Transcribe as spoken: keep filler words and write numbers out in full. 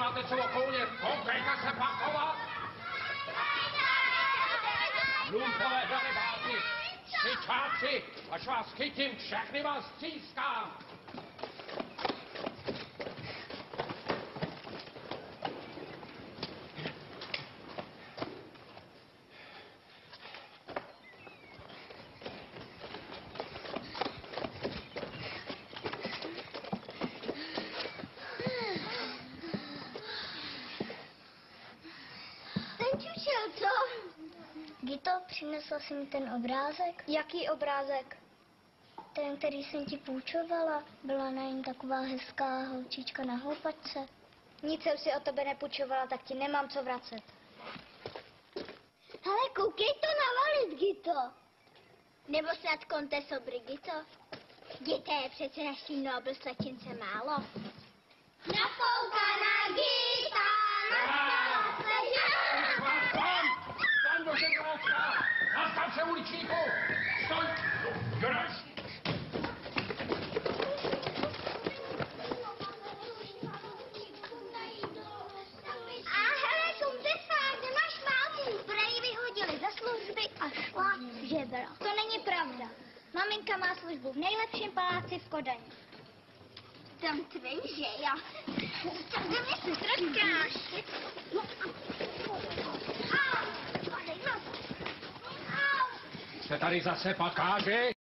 máte co okoulně, koukejte se pakovat! Lumpové darebáci, syčáci, až vás chytím, všechny vás střískám! Gito, přinesla jsi mi ten obrázek? Jaký obrázek? Ten, který jsem ti půjčovala. Byla na něm taková hezká holčička na houpačce. Nic jsem si o tebe nepůjčovala, tak ti nemám co vracet. Hele, koukej to navalit, Gito. Nebo snad konte sobry, Gito. Gito je přece naší Nobel slečince málo. Napoukaná Gita, napoukaná slečince. Tam do žebráčka! Zastav se, uličníku! Stoj! Jdeš! A hele, Kumtefa, kde máš mámu? Prej vyhodili za služby a šla žebra. To není pravda. Maminka má službu v nejlepším paláci v Kodani. Tam tvým, že jo? Tak kde mě se trtkáš? Se tady zase pakáži?